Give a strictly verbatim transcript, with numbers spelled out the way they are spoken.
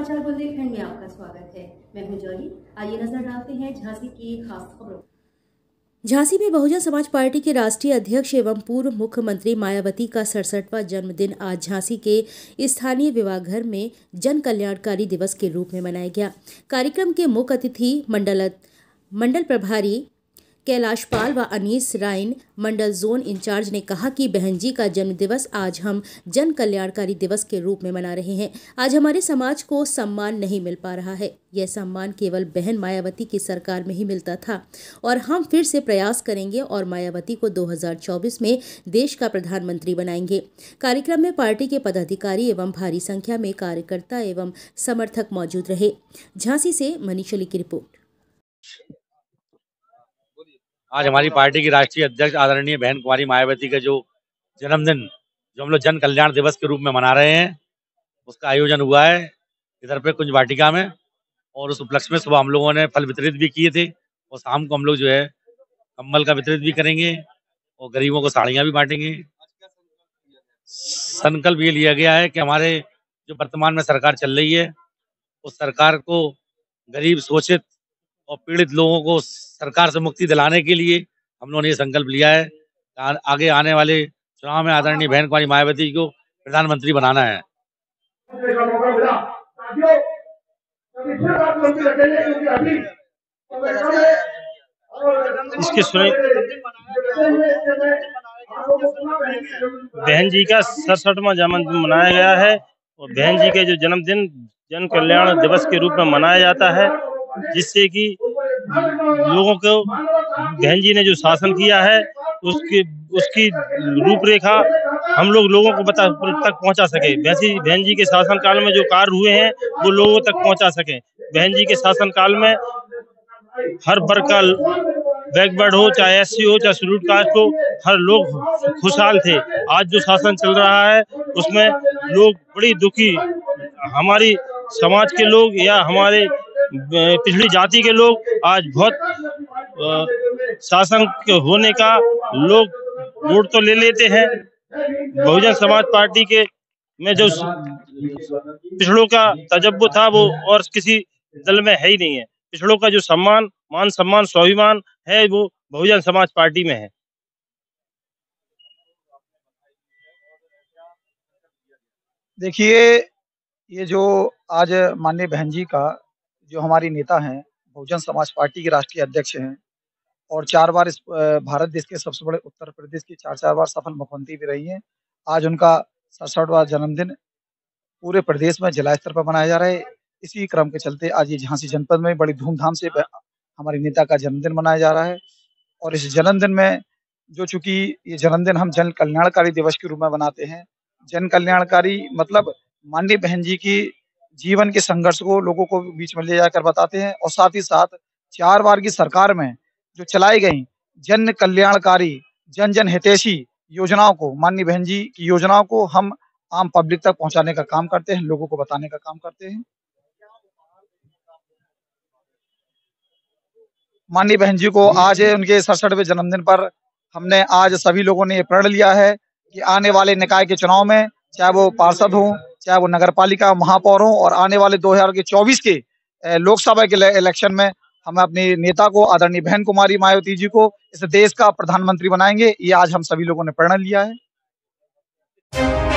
समाचार बुंदेलखंड में आपका स्वागत है। मैं हूं जॉली। आइए नजर डालते हैं झांसी की खास खबरों। झांसी में बहुजन समाज पार्टी के राष्ट्रीय अध्यक्ष एवं पूर्व मुख्यमंत्री मायावती का सड़सठवां जन्मदिन आज झांसी के स्थानीय विवाहघर में जन कल्याणकारी दिवस के रूप में मनाया गया। कार्यक्रम के मुख्य अतिथि मंडल मंडल प्रभारी कैलाश पाल व अनीस राइन मंडल जोन इंचार्ज ने कहा कि बहन जी का जन्म दिवस आज हम जन कल्याणकारी दिवस के रूप में मना रहे हैं। आज हमारे समाज को सम्मान नहीं मिल पा रहा है। यह सम्मान केवल बहन मायावती की सरकार में ही मिलता था और हम फिर से प्रयास करेंगे और मायावती को दो हज़ार चौबीस में देश का प्रधानमंत्री बनाएंगे। कार्यक्रम में पार्टी के पदाधिकारी एवं भारी संख्या में कार्यकर्ता एवं समर्थक मौजूद रहे। झांसी से मनीष अली की रिपोर्ट। आज हमारी पार्टी की राष्ट्रीय अध्यक्ष आदरणीय बहन कुमारी मायावती का जो जन्मदिन जो हम लोग जन कल्याण दिवस के रूप में मना रहे हैं, उसका आयोजन हुआ है इधर पे कुंज वाटिका में। और उस उपलक्ष्य में सुबह हम लोगों ने फल वितरित भी किए थे और शाम को हम लोग जो है कंबल का वितरित भी करेंगे और गरीबों को साड़ियाँ भी बांटेंगे। संकल्प ये लिया गया है कि हमारे जो वर्तमान में सरकार चल रही है, उस सरकार को गरीब, शोषित और पीड़ित लोगों को सरकार से मुक्ति दिलाने के लिए हम लोगों ने ये संकल्प लिया है। आ, आगे आने वाले चुनाव में आदरणीय बहन कुमारी मायावती को प्रधानमंत्री बनाना है। इसके सुने बहन जी का सड़सठवां जन्मदिन मनाया गया है और बहन जी के जो जन्मदिन जन कल्याण दिवस के रूप में मनाया जाता है, जिससे कि लोगों को बहन जी ने जो शासन किया है उसकी उसकी रूपरेखा हम लोग लोगों को बता तक पहुंचा सके। वैसे बहन जी के शासन काल में जो कार्य हुए हैं वो लोगों तक पहुंचा सके। बहन जी के शासन काल में हर वर्ग का बैकवर्ड हो, चाहे एससी हो, चाहे शेड्यूल्ड कास्ट हो, हर लोग खुशहाल थे। आज जो शासन चल रहा है उसमें लोग बड़ी दुखी, हमारी समाज के लोग या हमारे पिछड़ी जाति के लोग आज बहुत शासन के होने का लोग वोट तो ले लेते हैं। बहुजन समाज पार्टी के में जो पिछड़ों का तजब्बो था वो और किसी दल में है ही नहीं है। पिछड़ों का जो सम्मान, मान सम्मान, स्वाभिमान है वो बहुजन समाज पार्टी में है। देखिए, ये जो आज माननीय बहन जी का जो हमारी नेता हैं, बहुजन समाज पार्टी के राष्ट्रीय अध्यक्ष हैं और चार बार इस भारत देश के सबसे बड़े उत्तर प्रदेश की चार चार बार सफल मुख्यमंत्री भी रही हैं। आज उनका सड़सठवां जन्मदिन पूरे प्रदेश में जिला स्तर पर मनाया जा रहा है। इसी क्रम के चलते आज ये झांसी जनपद में बड़ी धूमधाम से हमारी नेता का जन्मदिन मनाया जा रहा है। और इस जन्मदिन में जो चूंकि ये जन्मदिन हम जन कल्याणकारी दिवस के रूप में मनाते हैं, जन कल्याणकारी मतलब माननीय बहन जी की जीवन के संघर्ष को लोगों को बीच में ले जाकर बताते हैं और साथ ही साथ चार बार की सरकार में जो चलाई गई जन कल्याणकारी, जन जन हितैषी योजनाओं को, माननीय बहन जी की योजनाओं को हम आम पब्लिक तक पहुंचाने का काम करते हैं, लोगों को बताने का काम करते हैं। माननीय बहन जी को आज उनके सड़सठवें जन्मदिन पर हमने आज सभी लोगों ने प्रण लिया है कि आने वाले निकाय के चुनाव में, चाहे वो पार्षद हो, चाहे वो नगर पालिका महापौर हो, और आने वाले दो हज़ार चौबीस के लोकसभा के इलेक्शन में हम अपने नेता को, आदरणीय बहन कुमारी मायावती जी को इस देश का प्रधानमंत्री बनाएंगे। ये आज हम सभी लोगों ने प्रण लिया है।